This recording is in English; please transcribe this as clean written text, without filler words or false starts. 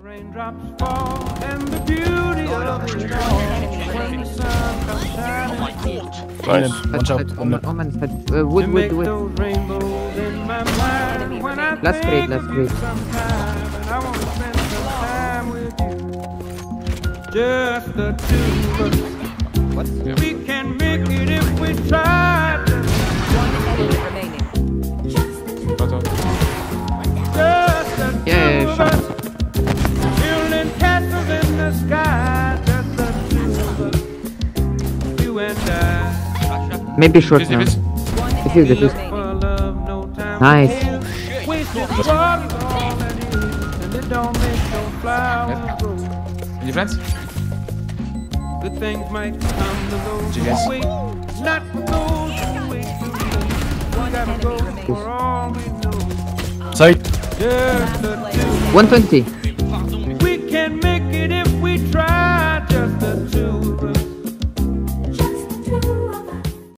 Raindrops fall and the beauty of it all when the sun comes shining. Right, one shot. Omen said, wood. Those rainbows in my mind when I Last think grade. of you sometime, and I want to spend some time with you. Just the two of us. What? Yeah. We can make it if we try. One enemy remaining. Just the two of shot. us. Building castles in the sky. Just the two of us. You and I. Maybe short now. One Defuse. enemy For remaining. love, no time. Nice. Wasted water's all that is, and it don't make no flowers grow. Any friends? Good things might come to those who Yes. wait, not for those who wait too late. We gotta go for all we know. Sorry. Just the two. 120.